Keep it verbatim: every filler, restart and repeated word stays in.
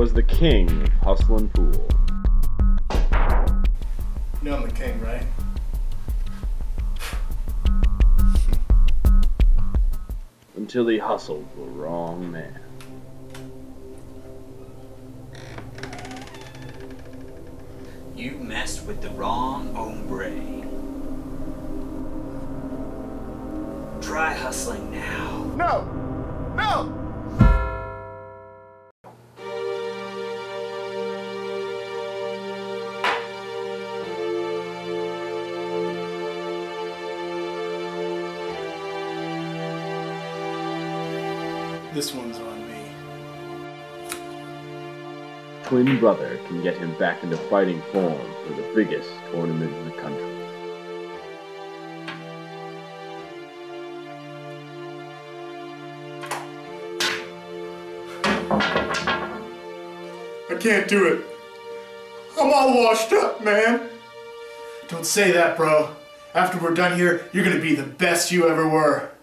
was the king of Hustlin' Pool. You know I'm the king, right? Until he hustled the wrong man. You messed with the wrong hombre. Try hustling now. No! No! This one's on me. Twin brother can get him back into fighting form for the biggest tournament in the country. I can't do it. I'm all washed up, man. Don't say that, bro. After we're done here, you're gonna be the best you ever were.